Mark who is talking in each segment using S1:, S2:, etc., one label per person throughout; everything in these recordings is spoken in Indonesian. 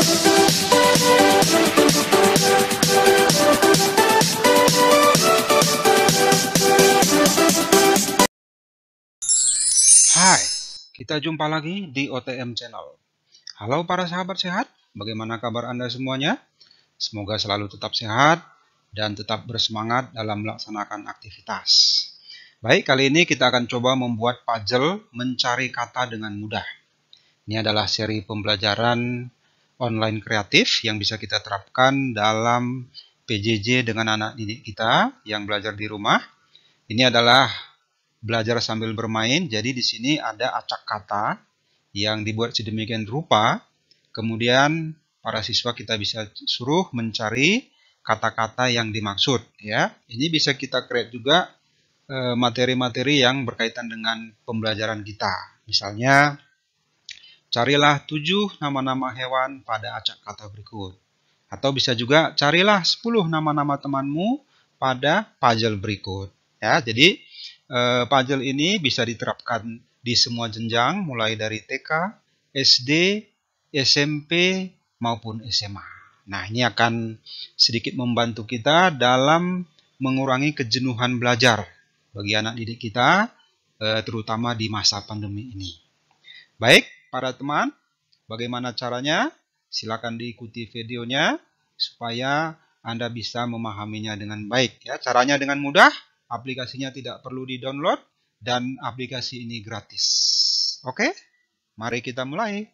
S1: Hai, kita jumpa lagi di OTM Channel. Halo para sahabat sehat, bagaimana kabar Anda semuanya? Semoga selalu tetap sehat dan tetap bersemangat dalam melaksanakan aktivitas. Baik, kali ini kita akan coba membuat puzzle mencari kata dengan mudah. Ini adalah seri pembelajaran online kreatif yang bisa kita terapkan dalam PJJ dengan anak didik kita yang belajar di rumah. Ini adalah belajar sambil bermain, jadi di sini ada acak kata yang dibuat sedemikian rupa, kemudian para siswa kita bisa suruh mencari kata-kata yang dimaksud. Ya, ini bisa kita create juga materi-materi yang berkaitan dengan pembelajaran kita. Misalnya, carilah 7 nama-nama hewan pada acak kata berikut. Atau bisa juga carilah 10 nama-nama temanmu pada puzzle berikut. Ya, jadi puzzle ini bisa diterapkan di semua jenjang, mulai dari TK, SD, SMP, maupun SMA. Nah, ini akan sedikit membantu kita dalam mengurangi kejenuhan belajar bagi anak didik kita, terutama di masa pandemi ini. Baik, para teman, bagaimana caranya? Silakan diikuti videonya supaya Anda bisa memahaminya dengan baik. Ya, caranya dengan mudah. Aplikasinya tidak perlu di-download dan aplikasi ini gratis. Oke, mari kita mulai.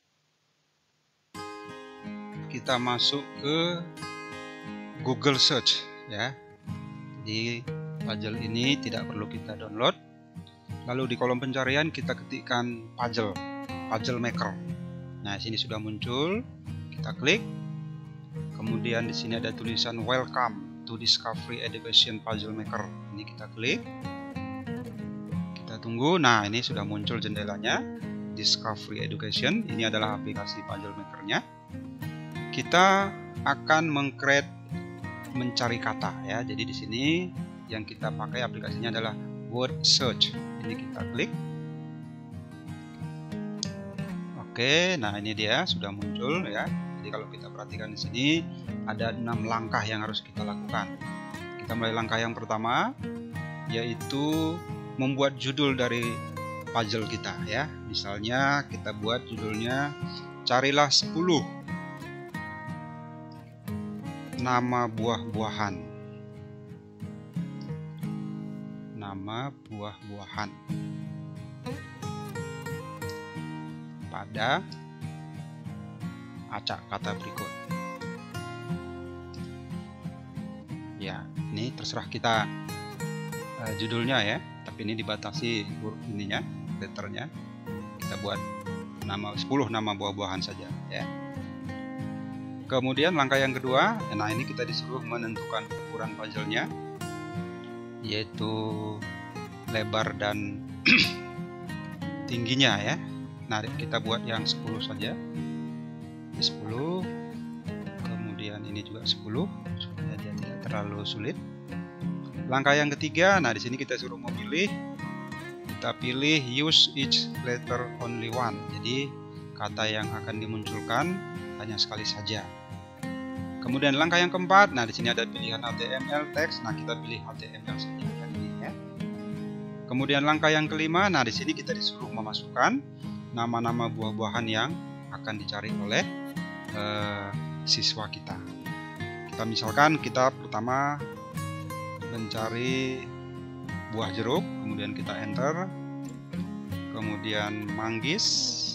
S1: Kita masuk ke Google Search ya. Di puzzle ini tidak perlu kita download. Lalu di kolom pencarian kita ketikkan puzzle maker. Nah, sini sudah muncul. Kita klik. Kemudian di sini ada tulisan welcome to Discovery Education Puzzle Maker. Ini kita klik. Kita tunggu. Nah, ini sudah muncul jendelanya. Discovery Education. Ini adalah aplikasi puzzle makernya. Kita akan meng-create mencari kata ya. Jadi di sini yang kita pakai aplikasinya adalah Word Search. Ini kita klik. Oke, nah ini dia sudah muncul ya. Jadi kalau kita perhatikan di sini ada 6 langkah yang harus kita lakukan. Kita mulai langkah yang pertama, yaitu membuat judul dari puzzle kita ya. Misalnya kita buat judulnya carilah 10 nama buah-buahan. Nama buah-buahan pada acak kata berikut. Ya, ini terserah kita judulnya ya, tapi ini dibatasi huruf ininya, letternya. Kita buat 10 nama buah-buahan saja ya. Kemudian langkah yang kedua, nah ini kita disuruh menentukan ukuran puzzle-nya, yaitu lebar dan tingginya ya. Nah, kita buat yang 10 saja. 10, kemudian ini juga 10 supaya dia tidak terlalu sulit. Langkah yang ketiga, nah di sini kita suruh memilih. Kita pilih use each letter only one. Jadi kata yang akan dimunculkan hanya sekali saja. Kemudian langkah yang keempat, nah di sini ada pilihan HTML teks. Nah kita pilih HTML saja yang ini ya. Kemudian langkah yang kelima, nah di sini kita disuruh memasukkan nama-nama buah-buahan yang akan dicari oleh siswa kita. Kita misalkan kita pertama mencari buah jeruk, kemudian kita enter, kemudian manggis,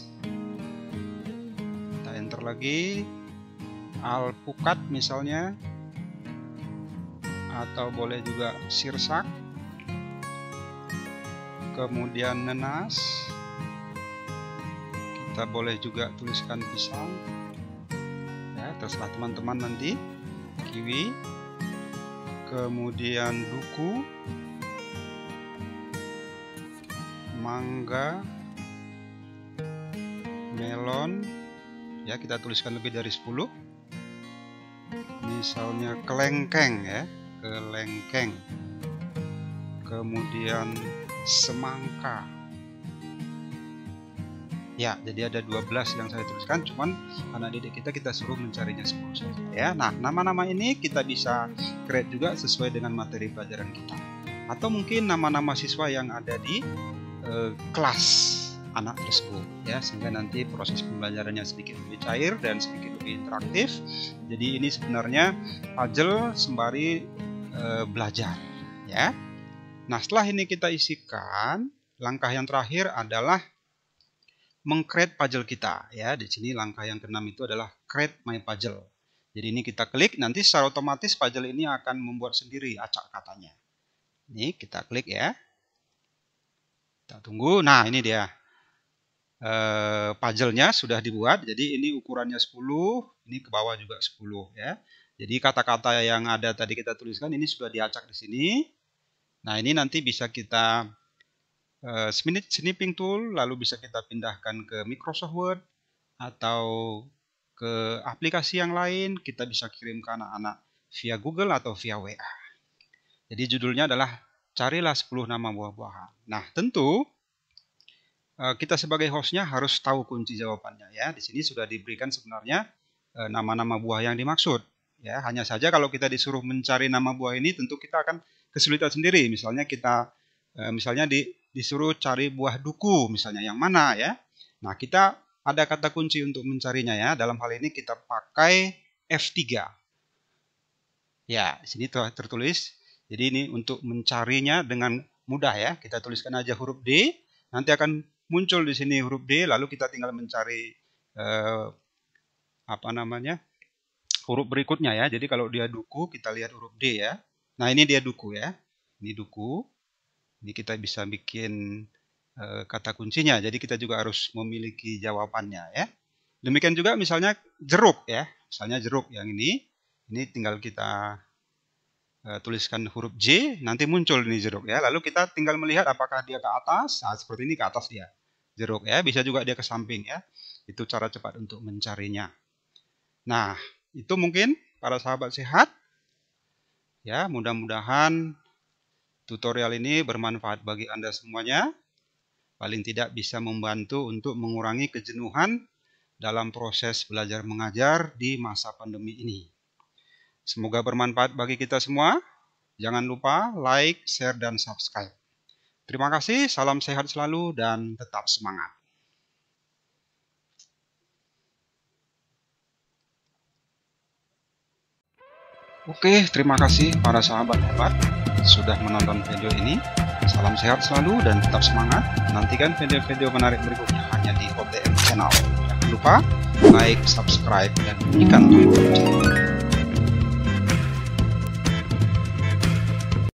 S1: kita enter lagi, alpukat misalnya, atau boleh juga sirsak, kemudian nenas, kita boleh juga tuliskan pisang ya, terserah teman-teman nanti. Kiwi, kemudian duku, mangga, melon ya, kita tuliskan lebih dari 10. Misalnya kelengkeng ya, kelengkeng, kemudian semangka Ya, jadi ada 12 yang saya tuliskan, cuman anak didik kita suruh mencarinya 10 saja ya. Nah, nama-nama ini kita bisa create juga sesuai dengan materi pelajaran kita. Atau mungkin nama-nama siswa yang ada di kelas anak tersebut ya, sehingga nanti proses pembelajarannya sedikit lebih cair dan sedikit lebih interaktif. Jadi ini sebenarnya puzzle sembari belajar ya. Nah, setelah ini kita isikan, langkah yang terakhir adalah meng-create puzzle kita ya. Di sini langkah yang ke-6 itu adalah create my puzzle. Jadi ini kita klik, nanti secara otomatis puzzle ini akan membuat sendiri acak katanya. Ini kita klik ya. Kita tunggu. Nah, ini dia. Puzzle-nya sudah dibuat. Jadi ini ukurannya 10, ini ke bawah juga 10 ya. Jadi kata-kata yang ada tadi kita tuliskan ini sudah diacak di sini. Nah, ini nanti bisa kita snipping tool, lalu bisa kita pindahkan ke Microsoft Word atau ke aplikasi yang lain. Kita bisa kirim ke anak-anak via Google atau via WA. Jadi judulnya adalah carilah 10 nama buah-buahan. Nah, tentu kita sebagai hostnya harus tahu kunci jawabannya ya. Di sini sudah diberikan sebenarnya nama-nama buah yang dimaksud. Ya, hanya saja kalau kita disuruh mencari nama buah ini, tentu kita akan kesulitan sendiri. Misalnya kita disuruh cari buah duku misalnya, yang mana ya. Nah, kita ada kata kunci untuk mencarinya ya. Dalam hal ini kita pakai F3. Ya, di sini tertulis. Jadi ini untuk mencarinya dengan mudah ya. Kita tuliskan aja huruf D, nanti akan muncul di sini huruf D, lalu kita tinggal mencari huruf berikutnya ya. Jadi kalau dia duku, kita lihat huruf D ya. Nah, ini dia duku ya. Ini duku. Ini kita bisa bikin kata kuncinya. Jadi kita juga harus memiliki jawabannya ya. Demikian juga misalnya jeruk ya. Misalnya jeruk yang ini tinggal kita tuliskan huruf J, nanti muncul ini jeruk ya. Lalu kita tinggal melihat apakah dia ke atas. Nah, seperti ini ke atas dia. Jeruk ya. Bisa juga dia ke samping ya. Itu cara cepat untuk mencarinya. Nah, itu mungkin para sahabat sehat. Ya, mudah-mudahan tutorial ini bermanfaat bagi Anda semuanya. Paling tidak bisa membantu untuk mengurangi kejenuhan dalam proses belajar mengajar di masa pandemi ini. Semoga bermanfaat bagi kita semua. Jangan lupa like, share, dan subscribe. Terima kasih, salam sehat selalu, dan tetap semangat. Oke, terima kasih para sahabat hebat sudah menonton video ini. Salam sehat selalu dan tetap semangat. Nantikan video-video menarik berikutnya hanya di OTM Channel. Jangan lupa like, subscribe, dan bunyikan tombol lonceng.